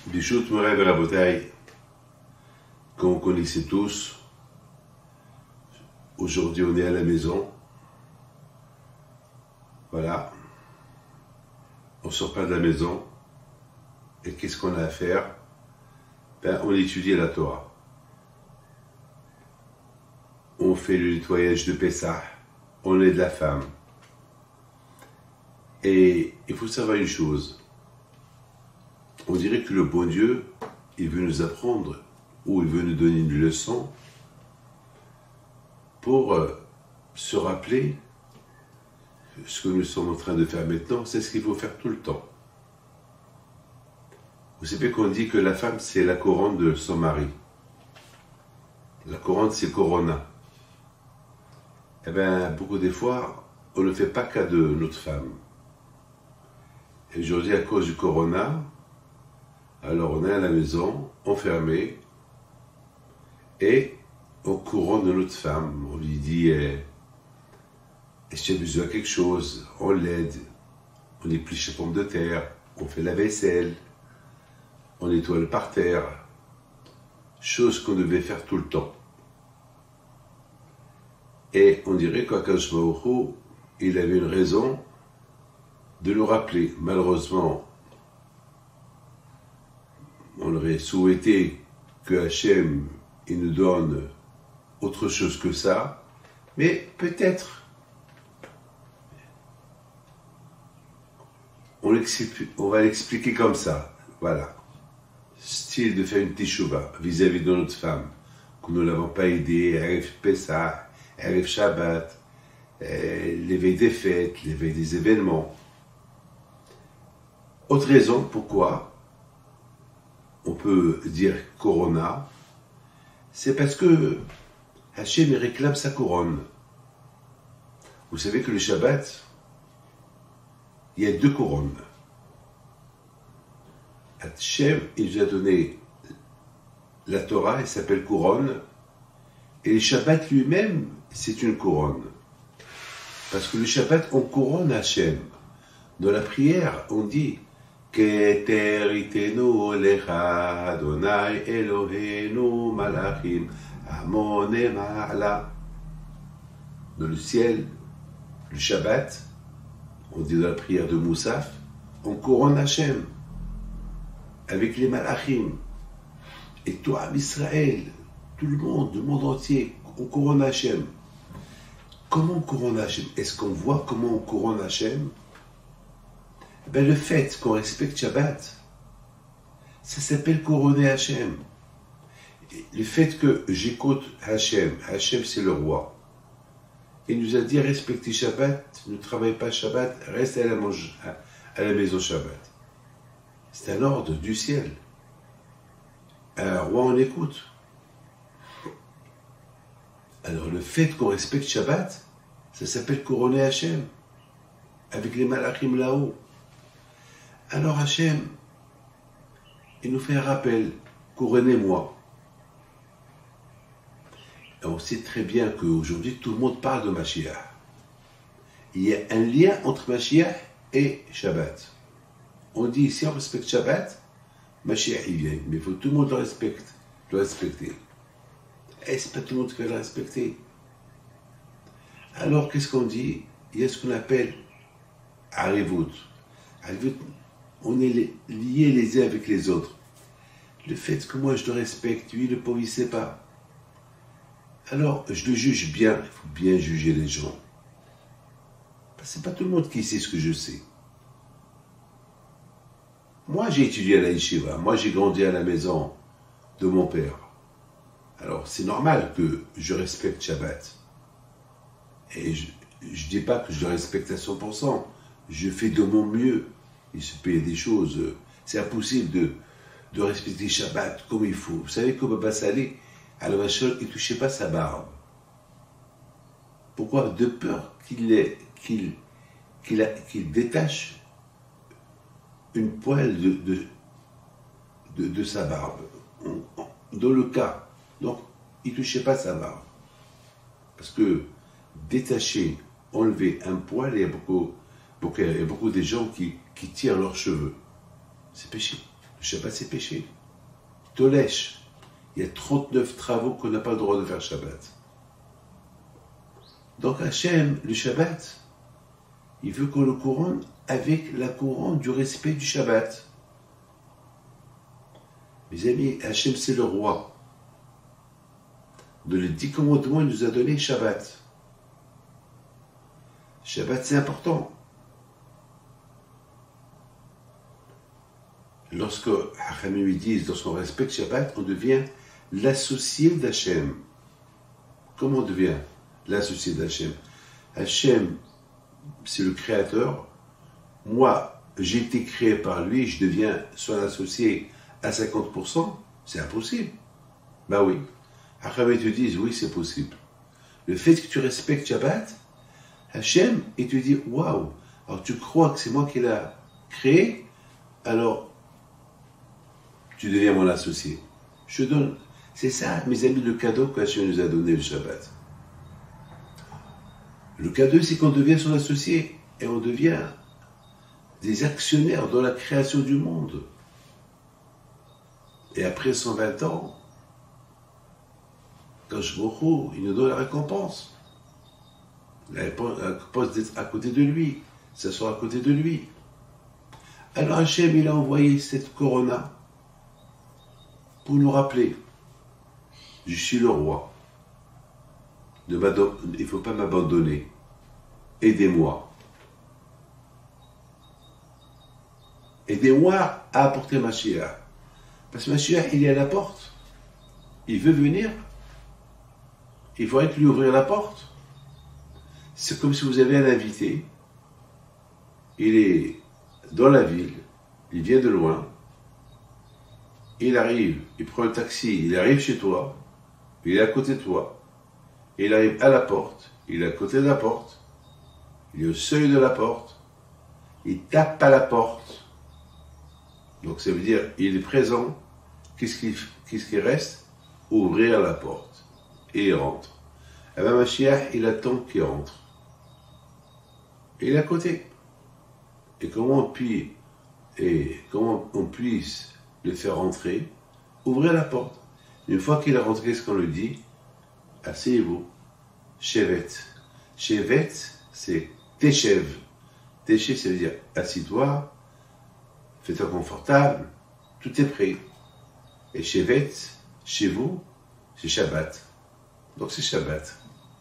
Bishut Moray Rabotai, qu'on connaissait tous. Aujourd'hui, on est à la maison. Voilà. On sort pas de la maison. Et qu'est-ce qu'on a à faire? Ben, on étudie la Torah. On fait le nettoyage de Pessah. On aide la femme. Et il faut savoir une chose. On dirait que le bon Dieu, il veut nous apprendre, ou il veut nous donner une leçon pour se rappeler ce que nous sommes en train de faire maintenant, c'est ce qu'il faut faire tout le temps. Vous savez qu'on dit que la femme, c'est la couronne de son mari. La couronne, c'est Corona. Eh bien, beaucoup des fois, on ne fait pas cas de notre femme. Et aujourd'hui, à cause du Corona, alors on est à la maison, enfermé, et on couronne de notre femme. On lui dit, est-ce que tu as besoin de quelque chose? On l'aide, on épluche les pommes de terre, on fait la vaisselle, on nettoie le parterre, chose qu'on devait faire tout le temps. Et on dirait qu'Akadosh Baruch Hu, il avait une raison de nous rappeler. Malheureusement, on aurait souhaité que Hachem il nous donne autre chose que ça, mais peut-être on va l'expliquer comme ça, voilà. Style de faire une teshuva vis-à-vis de notre femme, que nous ne l'avons pas aidée, Erev Pessah, Erev Shabbat, l'éveil des fêtes, l'éveil des événements. Autre raison pourquoi on peut dire Corona, c'est parce que Hachem réclame sa couronne. Vous savez que le Shabbat, il y a deux couronnes. Hachem, il nous a donné la Torah, elle s'appelle couronne, et le Shabbat lui-même, c'est une couronne. Parce que le Shabbat, on couronne Hachem. Dans la prière, on dit Keter itenu lecha Adonai Eloheinu malachim amone ma'ala. Dans le ciel, le Shabbat, on dit dans la prière de Moussaf, on couronne Hachem avec les malachim. Et toi, Israël, tout le monde entier, on couronne Hachem. Comment on couronne Hachem? Est-ce qu'on voit comment on couronne Hachem? Ben, le fait qu'on respecte Shabbat, ça s'appelle couronner Hachem. Et le fait que j'écoute Hachem, Hachem c'est le roi, il nous a dit respectez Shabbat, ne travaillez pas Shabbat, restez à la maison Shabbat. C'est un ordre du ciel. Un roi on écoute. Alors le fait qu'on respecte Shabbat, ça s'appelle couronner Hachem, avec les malachim là-haut. Alors Hachem, il nous fait un rappel, couronnez-moi. Et on sait très bien qu'aujourd'hui, tout le monde parle de Mashiach. Il y a un lien entre Mashiach et Shabbat. On dit, si on respecte Shabbat, Mashiach il vient, mais il faut que tout le monde le respecte, le respecter. Et c'est pas tout le monde qui va le respecter. Alors, qu'est-ce qu'on dit? Il y a ce qu'on appelle Arivut. Arivut, on est liés les uns avec les autres. Le fait que moi je le respecte, lui, le pauvre, il ne sait pas. Alors, je le juge bien. Il faut bien juger les gens. Parce que ce n'est pas tout le monde qui sait ce que je sais. Moi, j'ai étudié à la yeshiva. Moi, j'ai grandi à la maison de mon père. Alors, c'est normal que je respecte Shabbat. Et je ne dis pas que je le respecte à 100%. Je fais de mon mieux. Il se paye des choses. C'est impossible de respecter Shabbat comme il faut. Vous savez que Baba Salé, à la Vachol, il ne touchait pas sa barbe. Pourquoi? De peur qu'il détache une poêle de sa barbe. Dans le cas. Donc, il ne touchait pas sa barbe. Parce que détacher, enlever un poil, il y a beaucoup de gens qui tirent leurs cheveux. C'est péché. Le Shabbat, c'est péché. Tolèche. Il y a 39 travaux qu'on n'a pas le droit de faire Shabbat. Donc Hachem, le Shabbat, il veut qu'on le couronne avec la couronne du respect du Shabbat. Mes amis, Hachem, c'est le roi. De les 10 commandements, il nous a donné Shabbat. Shabbat, c'est important. Lorsque Hachamim lui disent, lorsqu'on respecte Shabbat, on devient l'associé d'Hachem. Comment on devient l'associé d'Hachem? Hachem, c'est le créateur. Moi, j'ai été créé par lui, je deviens son associé à 50%. C'est impossible. Ben oui. Hachamim te disent, oui, c'est possible. Le fait que tu respectes Shabbat, Hachem, et tu dis, waouh, alors tu crois que c'est moi qui l'ai créé, alors tu deviens mon associé. Je donne, c'est ça, mes amis, le cadeau qu'Hachem nous a donné le Shabbat. Le cadeau, c'est qu'on devient son associé, et on devient des actionnaires dans la création du monde. Et après 120 ans, quand je me il nous donne la récompense. La récompense d'être à côté de lui, s'asseoir à côté de lui. Alors Hachem, il a envoyé cette corona pour nous rappeler, je suis le roi. Il ne faut pas m'abandonner. Aidez-moi. Aidez-moi à apporter Mashiach. Parce que Mashiach, il est à la porte. Il veut venir. Il faudrait lui ouvrir la porte. C'est comme si vous avez un invité. Il est dans la ville. Il vient de loin. Il arrive. Il prend le taxi. Il arrive chez toi. Il est à côté de toi. Il arrive à la porte. Il est à côté de la porte. Il est au seuil de la porte. Il tape à la porte. Donc ça veut dire, il est présent. Qu'est-ce qui reste? Ouvrir la porte. Et il rentre. Et bien Mashiach, il attend qu'il rentre. Et il est à côté. Et comment on puisse le faire rentrer? Ouvrir la porte. Une fois qu'il est rentré, ce qu'on lui dit, asseyez-vous. Shevet. Shevet, c'est Teshev. Teshev, ça veut dire assis-toi, fais-toi confortable, tout est prêt. Et Shevet, chez vous, c'est Shabbat. Donc c'est Shabbat.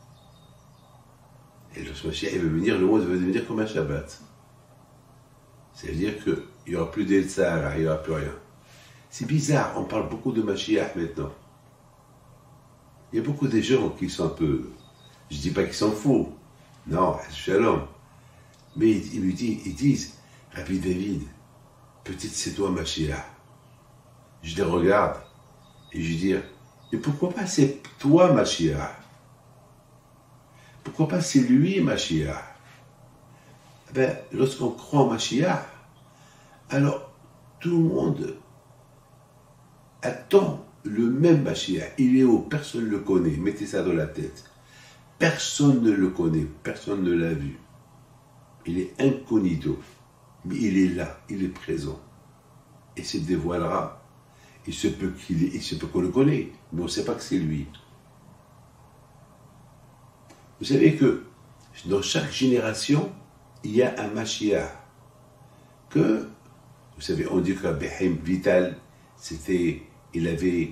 Et lorsque Mashiach veut venir, le monde va devenir comme un Shabbat. Ça veut dire qu'il n'y aura plus d'El-Sahara, il n'y aura plus rien. C'est bizarre, on parle beaucoup de Mashiach maintenant. Il y a beaucoup de gens qui sont un peu... Je ne dis pas qu'ils sont faux. Non, Shalom. Mais ils disent, Rabbi David, peut-être c'est toi Mashiach. Je les regarde et je dis, mais pourquoi pas c'est toi Mashiach? Pourquoi pas c'est lui Mashiach? Ben, lorsqu'on croit en Mashiach, alors tout le monde attend le même Mashiach. Il est haut, personne ne le connaît. Mettez ça dans la tête. Personne ne le connaît, personne ne l'a vu. Il est incognito, mais il est là, il est présent. Et se dévoilera. Il se peut qu'on le connaisse, mais on ne sait pas que c'est lui. Vous savez que dans chaque génération, il y a un Mashiach. Que, vous savez, on dit que Behem Vital, il avait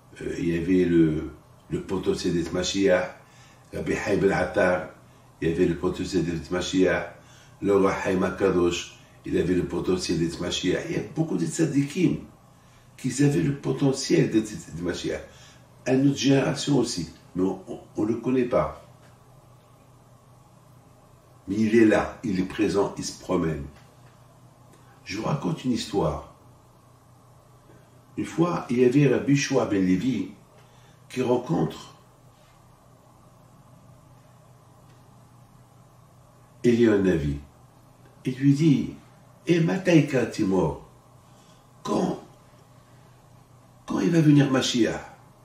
le potentiel d'être Mashiach. Rabbi Haïm al-Attar, il avait le potentiel d'être Mashiach. Le roi Haïm al-Kadosh, il avait le potentiel d'être Mashiach. Il y a beaucoup de tzadikim qui avaient le potentiel d'être Mashiach. À notre génération aussi, mais on ne le connaît pas. Mais il est là, il est présent, il se promène. Je vous raconte une histoire. Une fois, il y avait Rabbi Shua ben Levi qui rencontre Eliyahu. Il lui dit, Mataïka Timor, quand il va venir Mashiach?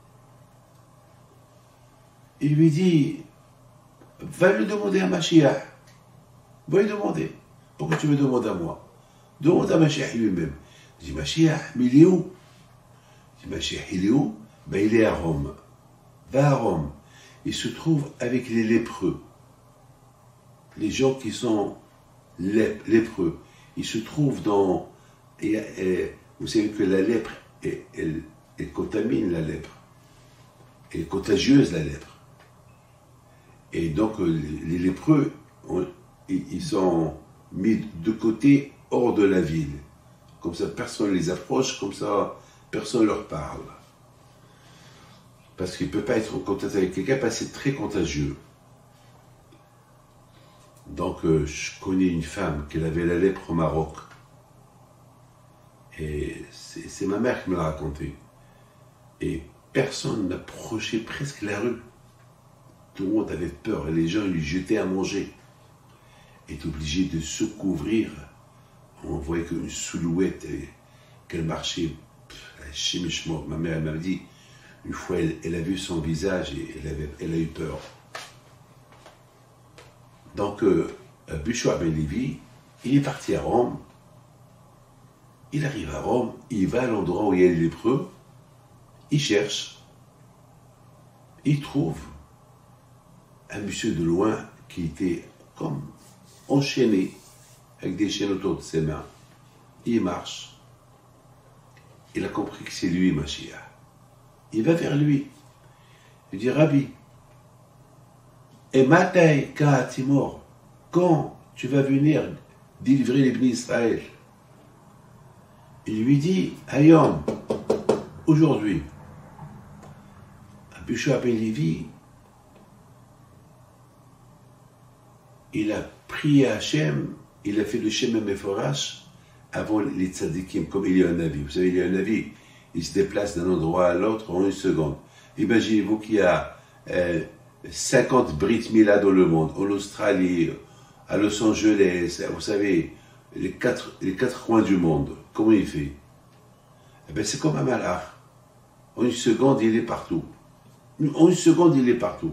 Il lui dit, va le demander à Mashiach. Va lui demander. Pourquoi tu me demandes à moi? Demande à Mashiach lui-même. Je dis, Mashiach, mais il est où? Je dis, Mashiach, il est où? Ben, il est à Rome. Va à Rome. Il se trouve avec les lépreux. Les gens qui sont lépreux. Il se trouve dans... vous savez que la lèpre, elle contamine la lèpre. Elle est contagieuse, la lèpre. Et donc, les lépreux, ils sont mis de côté, hors de la ville. Comme ça, personne ne les approche, comme ça, personne ne leur parle. Parce qu'il ne peut pas être en contact avec quelqu'un, parce que c'est très contagieux. Donc, je connais une femme qui avait la lèpre au Maroc. Et c'est ma mère qui me l'a raconté. Et personne n'approchait presque la rue. Tout le monde avait peur et les gens lui jetaient à manger. Elle est obligée de se couvrir. On voyait qu'une silhouette, qu'elle marchait. Ma mère m'a dit, une fois elle a vu son visage et elle a eu peur. Donc, Bushra Ben Levi, il est parti à Rome. Il arrive à Rome, il va à l'endroit où il y a les lépreux, il cherche, il trouve un monsieur de loin qui était comme enchaîné avec des chaînes autour de ses mains. Il marche. Il a compris que c'est lui, Mashiach. Il va vers lui. Il dit, Rabbi, et Matai Ka Timor, quand tu vas venir délivrer les bénis Israël? Il lui dit, Hayom, aujourd'hui. Bushra Ben Levi, il a prié à Hachem, il a fait le Shem Meforash avant les tzadikim, comme il y a un Navi. Vous savez, il y a un Navi, il se déplace d'un endroit à l'autre en une seconde. Imaginez-vous qu'il y a 50 Brit Mila dans le monde, en Australie, à Los Angeles, vous savez, les quatre coins du monde. Comment il fait? Eh bien, c'est comme un malach. En une seconde, il est partout. En une seconde, il est partout.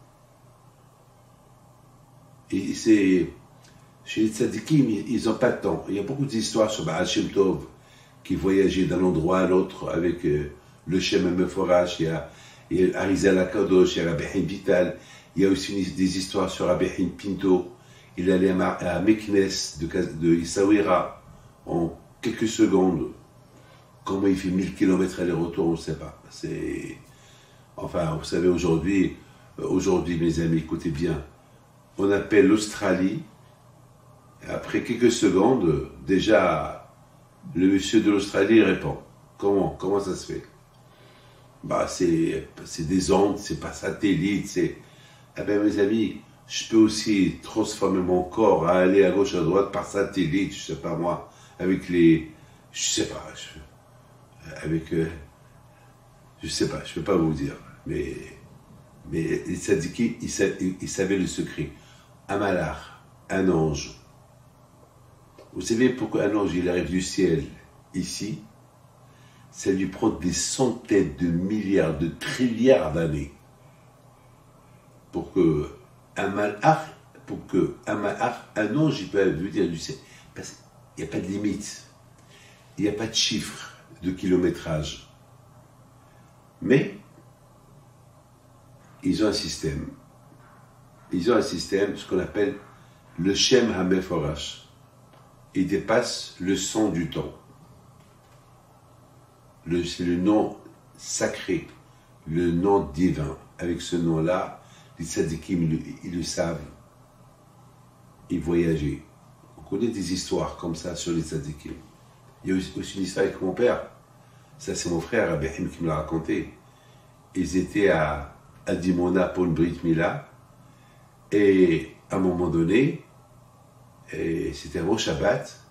Et c'est... Chez les tzadikim, ils n'ont pas de temps. Il y a beaucoup d'histoires sur Baal Shem Tov qui voyageait d'un endroit à l'autre avec le Shem Meforash. Il y a Arizal Akadosh, il y a Rabbi Haim Vital. Il y a aussi des histoires sur Rabbi Haim Pinto. Il allait à Meknes de Essaouira en quelques secondes. Comment il fait 1000 km aller-retour, on ne sait pas. Enfin, vous savez, aujourd'hui, mes amis, écoutez bien, on appelle l'Australie. Après quelques secondes, déjà, le monsieur de l'Australie répond. Comment ça se fait? Bah, c'est des ondes, c'est pas satellite, c'est... Eh bien, mes amis, je peux aussi transformer mon corps à aller à gauche, à droite par satellite, je sais pas moi, avec les... Je sais pas, je sais pas, je peux pas vous dire. Mais les tzadikim, ils savaient le secret. Un malach, un ange. Vous savez pourquoi un ange, il arrive du ciel ici? Ça lui prend des centaines de milliards, de trilliards d'années pour que un malach, un ange, il peut venir du ciel. Parce qu'il n'y a pas de limite, il n'y a pas de chiffre de kilométrage. Mais ils ont un système. Ils ont un système, ce qu'on appelle le Shem HaMeforash. Il dépasse le son du temps. C'est le nom sacré, le nom divin. Avec ce nom-là, les tzadikim, ils le savent. Ils voyageaient. On connaît des histoires comme ça sur les tzadikim. Il y a aussi une histoire avec mon père. Ça, c'est mon frère, Rabbi Haim, qui me l'a raconté. Ils étaient à Dimona pour une Brit Mila. Et à un moment donné, c'était un beau Shabbat.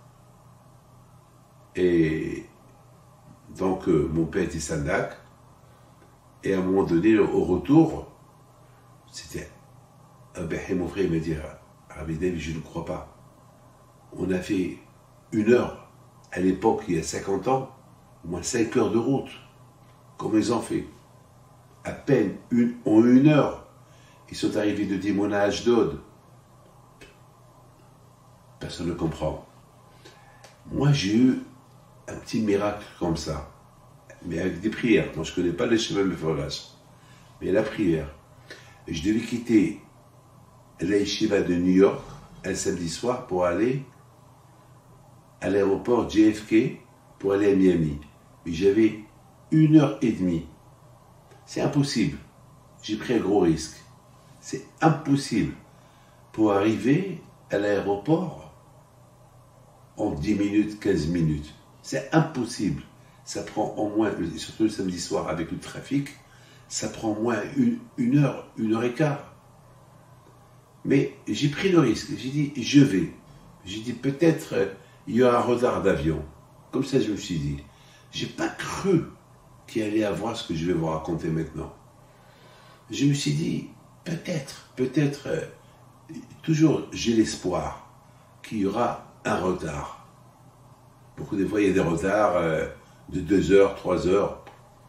Et donc, mon père était Sandak. Et à un moment donné, au retour, c'était Rabbi Haim, mon frère, il m'a dit, Rabbi David, je ne crois pas. On a fait 1 heure. À l'époque, il y a 50 ans, au moins 5 heures de route. Comment ils ont fait? À peine en 1 heure. Ils sont arrivés de Dimona à Ashdod. Personne ne comprend. Moi, j'ai eu un petit miracle comme ça, mais avec des prières. Moi, je ne connais pas les chemins de forage, mais la prière. Je devais quitter la yeshiva de New York un samedi soir pour aller à l'aéroport JFK pour aller à Miami. Mais j'avais 1h30. C'est impossible. J'ai pris un gros risque. C'est impossible pour arriver à l'aéroport en 10 minutes, 15 minutes. C'est impossible. Ça prend au moins, surtout le samedi soir avec le trafic, ça prend au moins une heure et quart. Mais j'ai pris le risque. J'ai dit, je vais. J'ai dit, peut-être il y aura un retard d'avion. Comme ça, je me suis dit. J'ai pas cru qu'il allait avoir ce que je vais vous raconter maintenant. Je me suis dit, peut-être, toujours j'ai l'espoir qu'il y aura un retard. Beaucoup de fois, il y a des retards de 2 heures, 3 heures.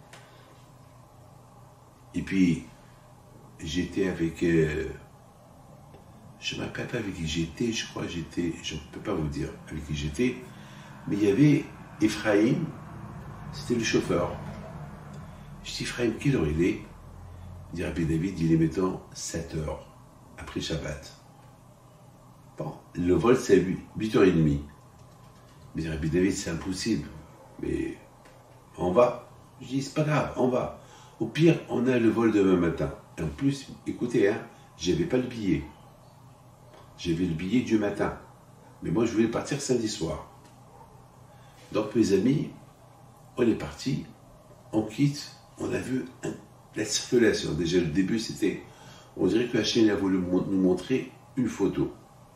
Et puis, j'étais avec... je ne me rappelle pas avec qui j'étais, je crois que j'étais... Je ne peux pas vous dire avec qui j'étais. Mais il y avait Ephraim, c'était le chauffeur. Je dis, Ephraim, quelle heure il est? Il dit, Rabbi David, il est maintenant 7 heures, après Shabbat. Bon, le vol, c'est 8h30. Il dit, Rabbi David, c'est impossible. Mais on va. Je dis, c'est pas grave, on va. Au pire, on a le vol demain matin. Et en plus, écoutez, hein, j'avais pas le billet. J'avais le billet du matin. Mais moi, je voulais partir samedi soir. Donc, mes amis, on est parti, on quitte, on a vu la circulation. Déjà, le début, c'était, on dirait que la chaîne a voulu nous montrer une photo.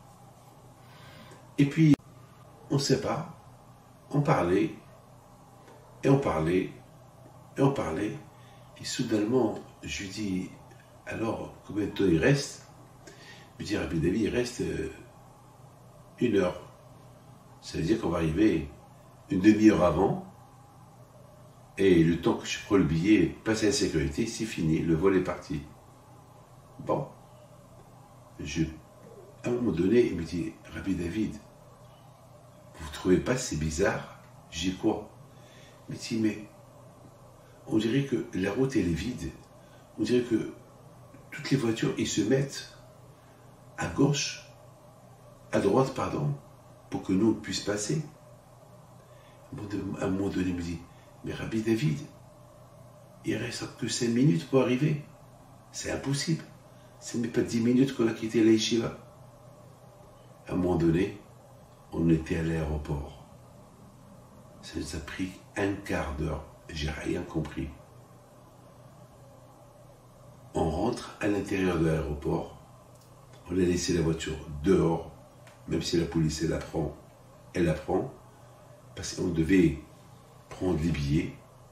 Et puis, on ne sait pas, on parlait, et on parlait, et on parlait, et soudainement, je lui dis, alors, combien de temps il reste? Il me dit, Rabbi David, il reste 1 heure. Ça veut dire qu'on va arriver une demi-heure avant, et le temps que je prends le billet, passer à la sécurité, c'est fini, le vol est parti. Bon, à un moment donné, il me dit, Rabbi David, vous ne trouvez pas c'est bizarre? J'ai quoi? Il me dit, mais on dirait que la route elle est vide, on dirait que toutes les voitures, ils se mettent à gauche, à droite, pardon, pour que nous puissions passer. À un moment donné, il me dit, mais Rabbi David, il reste que 5 minutes pour arriver. C'est impossible. Ce n'est pas 10 minutes qu'on a quitté la yeshiva. À un moment donné, on était à l'aéroport. Ça nous a pris un quart d'heure. J'ai rien compris. On rentre à l'intérieur de l'aéroport. On a laissé la voiture dehors. Même si la police elle la prend. Parce qu'on devait prendre les billets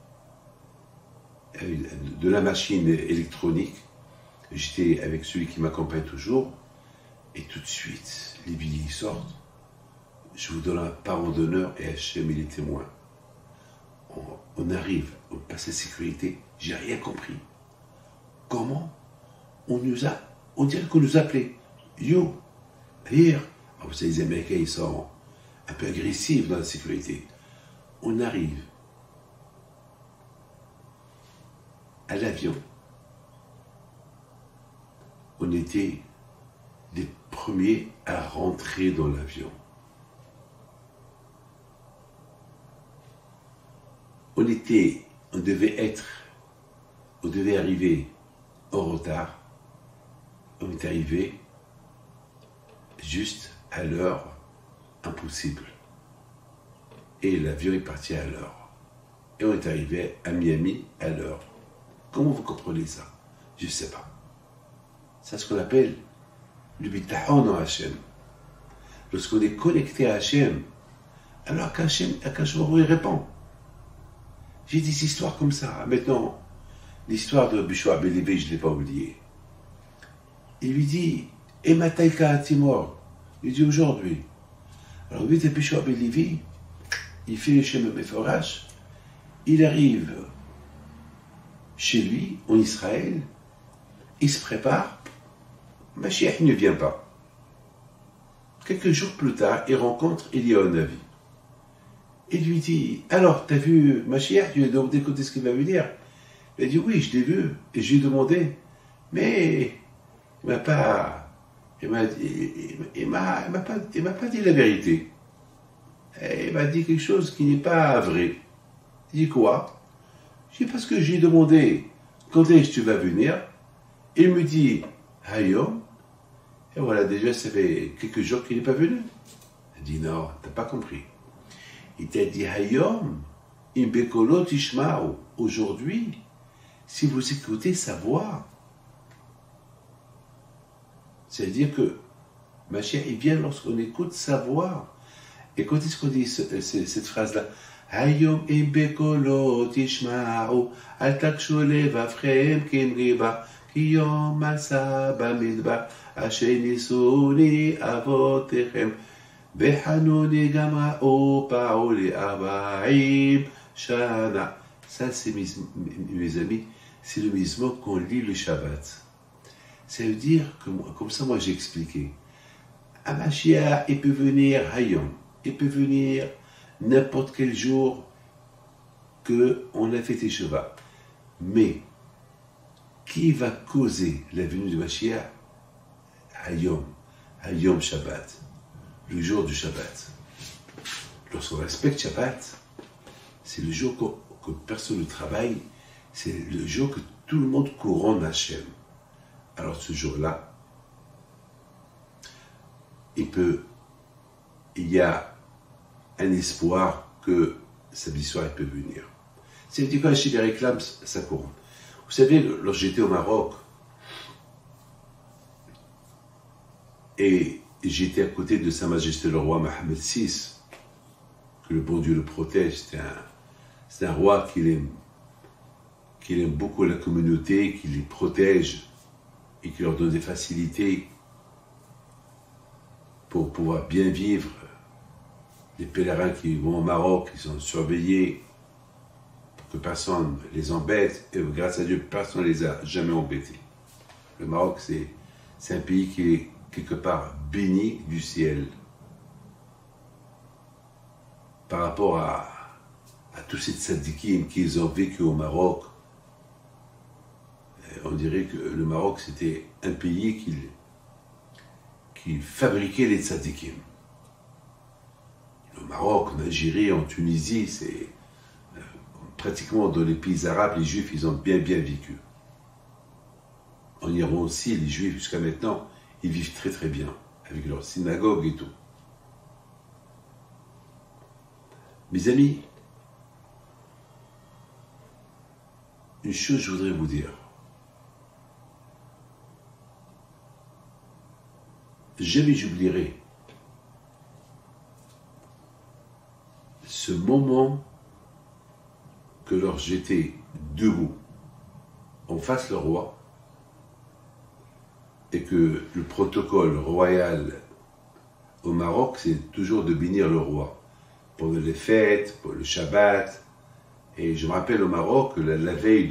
de la machine électronique. J'étais avec celui qui m'accompagne toujours. Et tout de suite, les billets sortent. Je vous donne la parole d'honneur et Hachem il est témoin. On arrive, on passe la sécurité. J'ai rien compris. Comment on dirait qu'on nous appelait. Yo, here. Ah, vous savez, les Américains, ils sont un peu agressifs dans la sécurité. On arrive à l'avion. On était les premiers à rentrer dans l'avion. On devait arriver en retard. On est arrivé juste à l'heure impossible. Et l'avion est parti à l'heure. Et on est arrivé à Miami à l'heure. Comment vous comprenez ça? Je ne sais pas. C'est ce qu'on appelle le bitachon en Hachem. Lorsqu'on est connecté à Hachem, alors qu'Hachem il répond. J'ai des histoires comme ça. Maintenant, l'histoire de Bishua Bélévé, je ne l'ai pas oubliée. Il lui dit, et Mataïka Timor. Il dit aujourd'hui. Alors, lui, Bishua Bélévé, il fait le chemin Meforach, il arrive chez lui, en Israël, il se prépare, Mashiach ne vient pas. Quelques jours plus tard, il rencontre Eliyahu Navi. Il lui dit, alors, t'as vu Mashiach? Tu lui as demandé quand est-ce qu'il va venir? Il a dit, oui, je l'ai vu. Et je lui ai demandé, mais il m'a pas, il m'a pas dit la vérité. Et il m'a dit quelque chose qui n'est pas vrai. Il dit quoi? Je dis, parce que j'ai demandé, quand est-ce que tu vas venir? Il me dit, Hayom. Et voilà, déjà, ça fait quelques jours qu'il n'est pas venu. Il dit, non, t'as pas compris. Il t'a dit, Hayom, imbekolo tishmao. Aujourd'hui, si vous écoutez sa voix, c'est-à-dire que Mashiach, il vient lorsqu'on écoute sa voix. Et quand est-ce qu'on dit cette phrase-là? Hayom imbekolo tishmao, al takshu levavchem kimriba, kiyom alsa bamidbar, asher nisuni avotechem. Behanoni gamrao paoli abaim shana. Ça, c'est mes amis, c'est le mismo qu'on lit le Shabbat. Ça veut dire que, comme ça, moi j'ai expliqué. Un Mashiach, il peut venir Hayom, il peut venir n'importe quel jour qu'on a fêté Shabbat. Mais qui va causer la venue de Mashiach? Hayom, Hayom Shabbat. Le jour du Shabbat. Lorsqu'on respecte Shabbat, c'est le jour que personne ne travaille, c'est le jour que tout le monde couronne Hachem. Alors ce jour-là, il y a un espoir que sa victoire peut venir. C'est-à-dire quand Hachem réclame sa couronne. Vous savez, lorsque j'étais au Maroc, et j'étais à côté de Sa Majesté le roi Mohammed VI, que le bon Dieu le protège. C'est un roi qu'il aime beaucoup la communauté, qui les protège et qui leur donne des facilités pour pouvoir bien vivre. Les pèlerins qui vont au Maroc, ils sont surveillés pour que personne les embête. Et grâce à Dieu, personne ne les a jamais embêtés. Le Maroc, c'est un pays qui est quelque part béni du ciel par rapport à tous ces tzadikim qu'ils ont vécu au Maroc. On dirait que le Maroc c'était un pays qui fabriquait les tzadikim. Le Maroc, en Algérie, en Tunisie, c'est pratiquement dans les pays arabes, les Juifs ils ont bien vécu. En Iran aussi, les Juifs jusqu'à maintenant ils vivent très très bien, avec leur synagogue et tout. Mes amis, une chose je voudrais vous dire. Jamais j'oublierai ce moment que lorsque j'étais debout en face le roi, et que le protocole royal au Maroc, c'est toujours de bénir le roi. Pour les fêtes, pour le Shabbat. Et je me rappelle au Maroc, la veille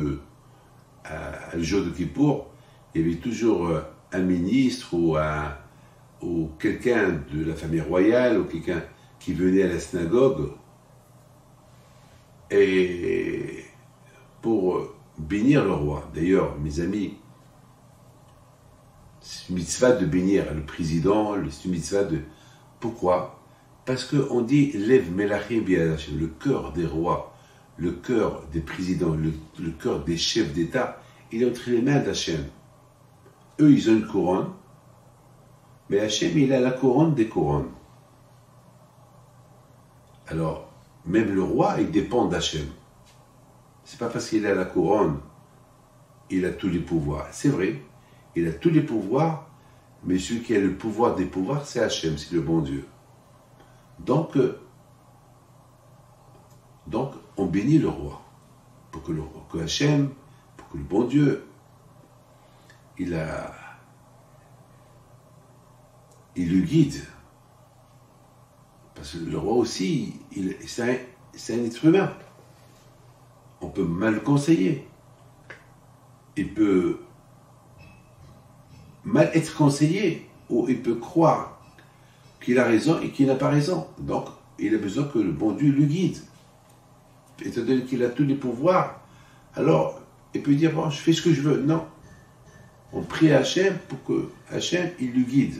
le jour de Kippour, il y avait toujours un ministre ou quelqu'un de la famille royale, ou quelqu'un qui venait à la synagogue, et pour bénir le roi. D'ailleurs, mes amis, c'est une mitzvah de bénir le président, c'est une mitzvah de... Pourquoi? Parce qu'on dit Lev Melachim Biyad Hashem, le cœur des rois, le cœur des présidents, le cœur des chefs d'État, il est entre les mains d'Hachem. Eux, ils ont une couronne, mais Hachem, il a la couronne des couronnes. Alors, même le roi, il dépend d'Hachem. C'est pas parce qu'il a la couronne, il a tous les pouvoirs. C'est vrai. Il a tous les pouvoirs, mais celui qui a le pouvoir des pouvoirs, c'est Hachem, c'est le bon Dieu. Donc, on bénit le roi, pour que Hachem, pour que le bon Dieu, il le guide. Parce que le roi aussi, c'est un être humain. On peut mal le conseiller. Il peut mal être conseillé, ou il peut croire qu'il a raison et qu'il n'a pas raison. Donc, il a besoin que le bon Dieu le guide. Étant donné qu'il a tous les pouvoirs, alors il peut dire, bon, je fais ce que je veux. Non. On prie à Hachem pour que Hachem, il le guide.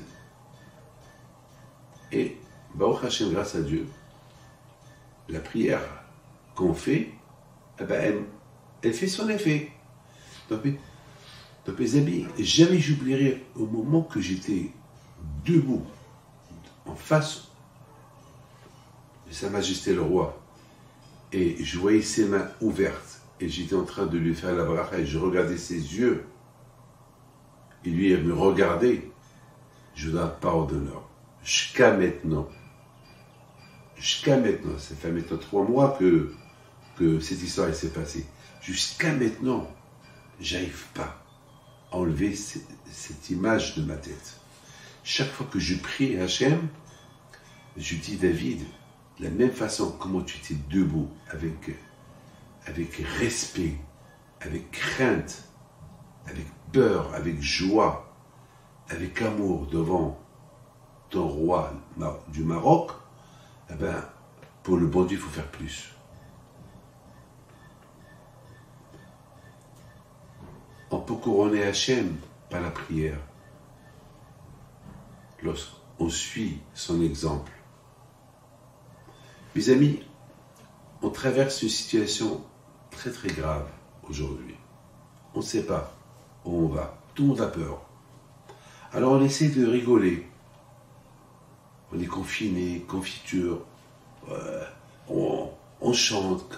Et, Baruch Hachem, grâce à Dieu, la prière qu'on fait, eh ben, elle fait son effet. Donc mes amis, jamais j'oublierai au moment que j'étais debout, en face de Sa Majesté le Roi, et je voyais ses mains ouvertes, et j'étais en train de lui faire la bracha, et je regardais ses yeux, et lui, il me regardait, je donne la parole d'honneur. Jusqu'à maintenant, ça fait maintenant 3 mois que cette histoire s'est passée. Jusqu'à maintenant, j'arrive pas à enlever cette image de ma tête. Chaque fois que je prie à Hachem, je dis, David, de la même façon, comment tu étais debout, avec respect, avec crainte, avec peur, avec joie, avec amour devant ton roi du Maroc, eh ben, pour le bon Dieu, il faut faire plus. On peut couronner Hachem par la prière, lorsqu'on suit son exemple. Mes amis, on traverse une situation très très grave aujourd'hui. On ne sait pas où on va. Tout le monde a peur. Alors on essaie de rigoler. On est confiné, confiture. On chante.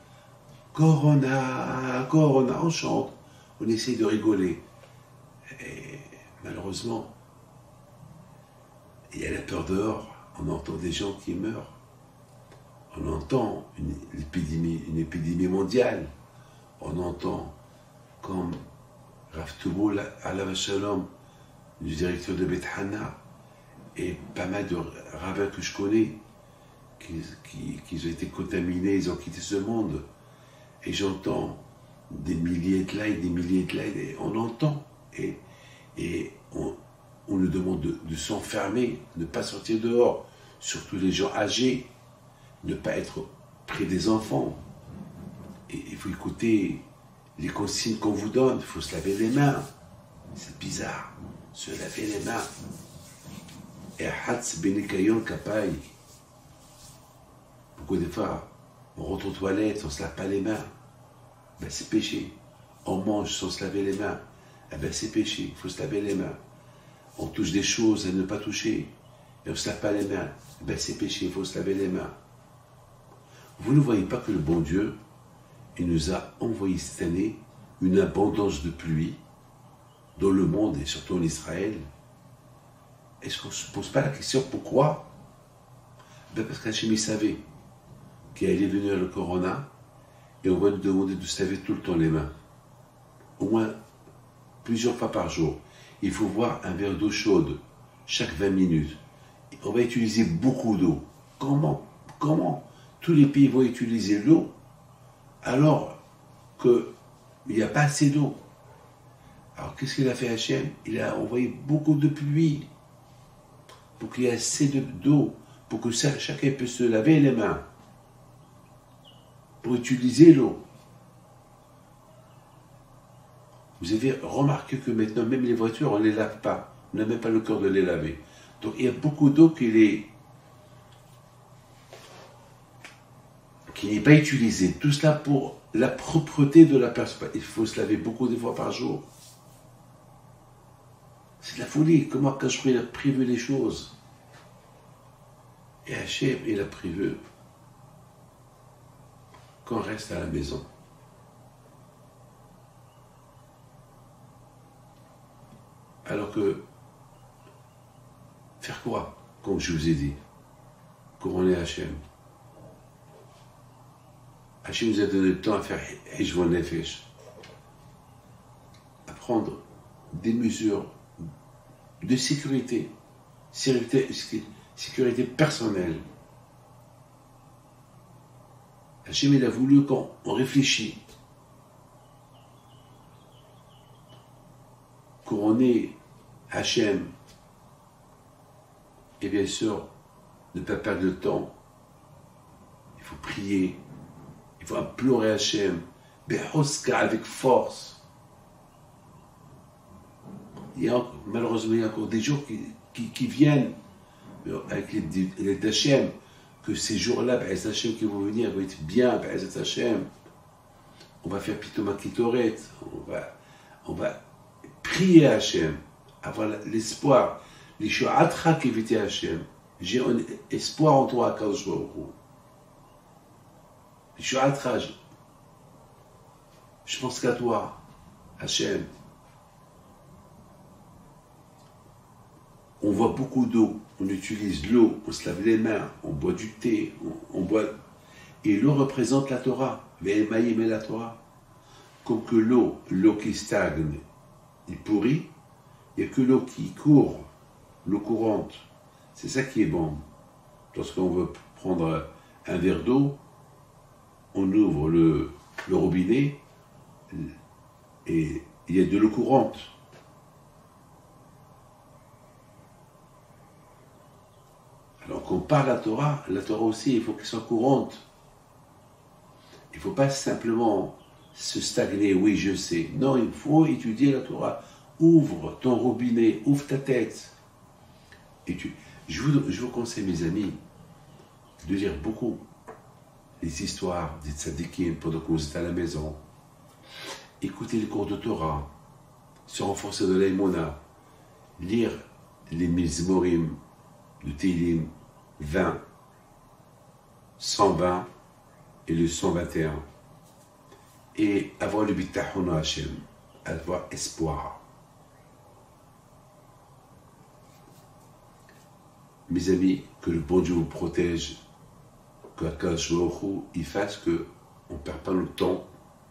Corona, Corona, on chante. On essaie de rigoler. Et malheureusement, il y a la peur dehors. On entend des gens qui meurent. On entend une épidémie mondiale. On entend comme Rav Touboul Alav Shalom, le directeur de Beit Hana, et pas mal de rabbins que je connais, qui ont été contaminés, ils ont quitté ce monde. Et j'entends des milliers de likes, et on entend. Et on nous demande de s'enfermer, de ne pas sortir dehors, surtout les gens âgés, ne pas être près des enfants. Et il faut écouter les consignes qu'on vous donne, il faut se laver les mains. C'est bizarre, se laver les mains. Et Hatz Benikayon Kapai. Beaucoup de fois, on rentre aux toilettes, on ne se lave pas les mains. Ben, c'est péché. On mange sans se laver les mains. Eh ben, c'est péché, il faut se laver les mains. On touche des choses à ne pas toucher, et on ne se lave pas les mains. Eh ben, c'est péché, il faut se laver les mains. Vous ne voyez pas que le bon Dieu, il nous a envoyé cette année une abondance de pluie dans le monde et surtout en Israël. Est-ce qu'on ne se pose pas la question pourquoi? Ben parce qu'Hachem savait qu'il allait venir le corona et on va nous demander de se laver tout le temps les mains. Au moins plusieurs fois par jour. Il faut boire un verre d'eau chaude chaque 20 minutes. On va utiliser beaucoup d'eau. Comment tous les pays vont utiliser l'eau alors qu'il n'y a pas assez d'eau? Alors qu'est-ce qu'il a fait Hachem? Il a envoyé beaucoup de pluie pour qu'il y ait assez d'eau, pour que chacun puisse se laver les mains, pour utiliser l'eau. Vous avez remarqué que maintenant, même les voitures, on ne les lave pas. On n'a même pas le cœur de les laver. Donc il y a beaucoup d'eau qui n'est pas utilisée. Tout cela pour la propreté de la personne. Il faut se laver beaucoup de fois par jour. C'est de la folie. Comment quand je prive les choses? Et Hachem, il a privé qu'on reste à la maison. Alors que, faire quoi? Comme je vous ai dit, couronner Hachem. Hachem nous a donné le temps à faire Heshbon Nefesh, à prendre des mesures de sécurité personnelle. Hachem, il a voulu qu'on réfléchisse. Couronner Hachem, et bien sûr, ne pas perdre de temps faut prier, il faut implorer Hachem, avec force. Malheureusement, il y a encore des jours qui viennent avec l'aide d'Hachem, que ces jours-là, Hachem qui vont venir, vont être bien, Hachem. On va faire Pitoma Kitoret, on va prier à Hachem, avoir l'espoir, les Shoatra qui évitaient Hachem. J'ai un espoir en toi, Kadosh Baruch Hu. Les Shoatra, je pense qu'à toi, Hachem. On voit beaucoup d'eau, on utilise l'eau, on se lave les mains, on boit du thé, on boit... Et l'eau représente la Torah, Ve'emaïm et la Torah. Comme que l'eau qui stagne, il pourrit, il n'y a que l'eau qui court, l'eau courante. C'est ça qui est bon. Lorsqu'on veut prendre un verre d'eau, on ouvre le robinet et il y a de l'eau courante. Alors quand on parle la Torah aussi, il faut qu'elle soit courante. Il ne faut pas simplement se stagner, oui, je sais. Non, il faut étudier la Torah. Ouvre ton robinet, ouvre ta tête. Je vous conseille, mes amis, de lire beaucoup les histoires des tzadikim pendant que vous êtes à la maison. Écoutez les cours de Torah, se renforcer de l'aïmona, lire les mizmorim de Tehillim 20, 120 et le 121. Et avoir le bitachon à Hachem, avoir espoir. Mes amis, que le bon Dieu vous protège, que Akadosh Baruch Hu, il fasse que on ne perd pas le temps.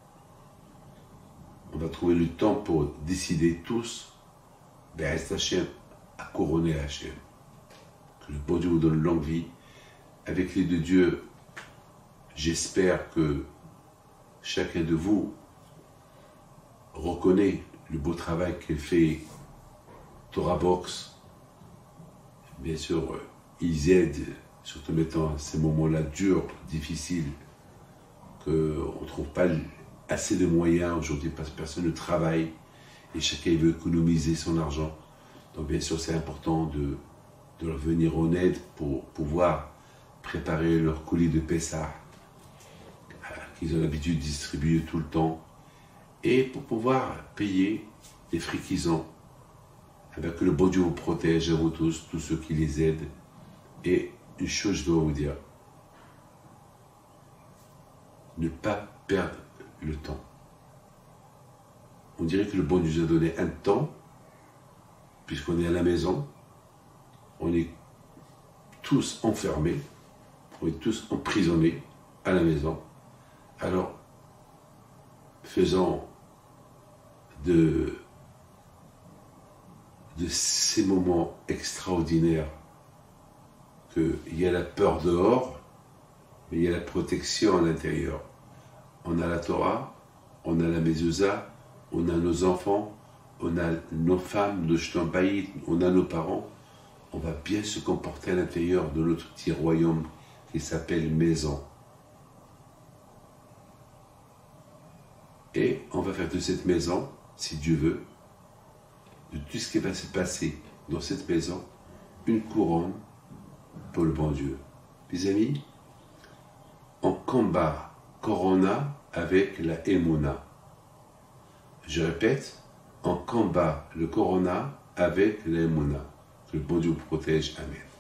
On va trouver le temps pour décider tous, Be'ez Hachem, à couronner Hachem. Que le bon Dieu vous donne longue vie. Avec les deux dieux, j'espère que chacun de vous reconnaît le beau travail qu'elle fait Torah Box. Bien sûr, ils aident, surtout mettant ces moments-là durs, difficiles, qu'on ne trouve pas assez de moyens aujourd'hui parce que personne ne travaille et chacun veut économiser son argent. Donc bien sûr, c'est important de leur venir en aide pour pouvoir préparer leur colis de Pessah qu'ils ont l'habitude de distribuer tout le temps et pour pouvoir payer les frais qu'ils ont. Que le bon Dieu vous protège à vous tous ceux qui les aident. Et une chose, je dois vous dire, ne pas perdre le temps. On dirait que le bon Dieu nous a donné un temps, puisqu'on est à la maison, on est tous enfermés, on est tous emprisonnés à la maison. Alors, faisons de ces moments extraordinaires qu'il y a la peur dehors, mais il y a la protection à l'intérieur. On a la Torah, on a la mezouza, on a nos enfants, on a nos femmes, nos shtambaïs, on a nos parents. On va bien se comporter à l'intérieur de notre petit royaume qui s'appelle maison. Et on va faire de cette maison, si Dieu veut, de tout ce qui va se passer dans cette maison, une couronne pour le bon Dieu. Mes amis, on combat Corona avec la Emouna. Je répète, on combat le Corona avec la Emouna. Que le bon Dieu vous protège. Amen.